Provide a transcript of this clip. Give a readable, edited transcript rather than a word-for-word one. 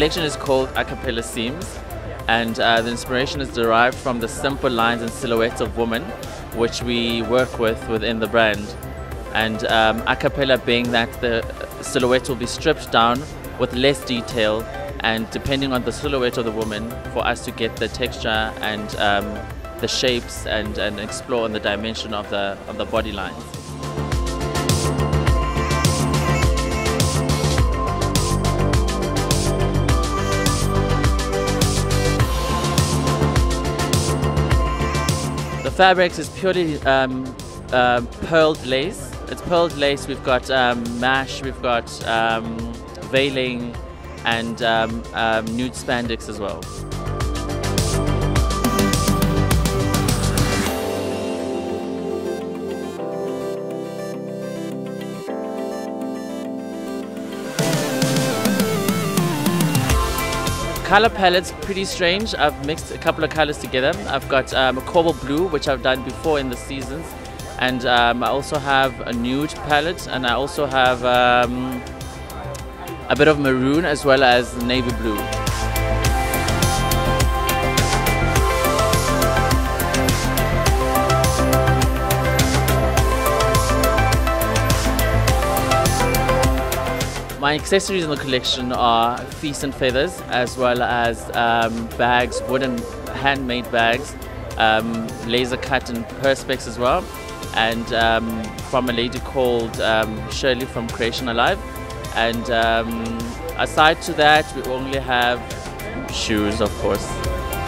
collection is called A Cappella Seams, and the inspiration is derived from the simple lines and silhouettes of women which we work with within the brand. And a cappella being that the silhouette will be stripped down with less detail, and depending on the silhouette of the woman, for us to get the texture and the shapes and explore on the dimension of the body lines. The fabrics is purely pearled lace. It's pearled lace. We've got mesh, we've got veiling, and nude spandex as well. Color palette's pretty strange. I've mixed a couple of colors together. I've got a cobalt blue, which I've done before in the seasons, and I also have a nude palette, and I also have a bit of maroon as well as navy blue. My accessories in the collection are feast and feathers, as well as bags, wooden handmade bags, laser cut and perspex as well, and from a lady called Shirley from Creation Alive. And aside to that, we only have shoes, of course.